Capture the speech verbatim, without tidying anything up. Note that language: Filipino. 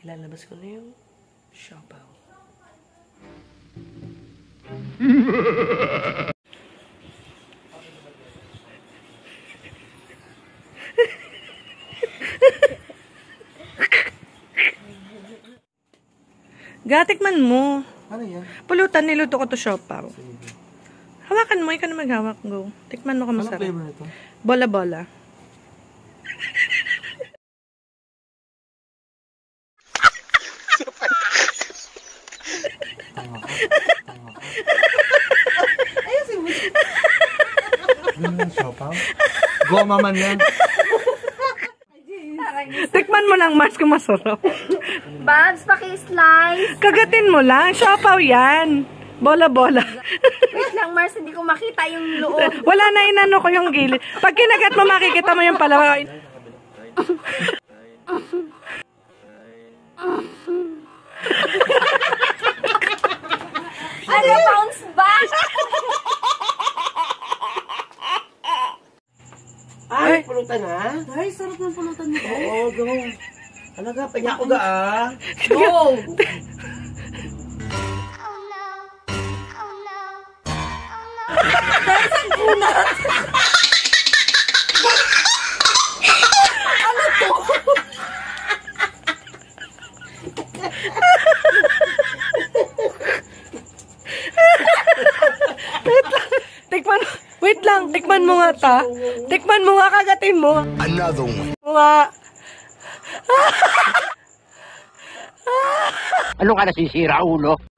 Ilalabas ko na yung siopaw. Gatikman mo. Ano yan? Pulutan, niluto ko to siopaw. Sige. Hawakan mo, ikaw na maghawak. Go. Tikman mo ka Anong masarap. flavor nito? Bola-bola. Tama ka. Tama ka. Ayusin mo. Ano yung siopaw? Goma man yan. Tikman mo lang, Mars, kung masarap. Babs, paki-slice. Kagatin mo lang. Siopaw yan. Bola-bola. Wait lang, Mars, hindi ko makita yung loob. Wala na, inano ko yung gilid. Pag kinagat mo, makikita mo yung palawa. Ano, bounce back? Ay, pulutan ha? Ay, sarap ng pulutan nito. Oo, go. Alaga, panya ko ga ah. Go! Tikman, wait lang, tikman mo nga ta. Tikman mo nga, kagatin mo. Another one. Nga. Ano ka nasisira, ulo?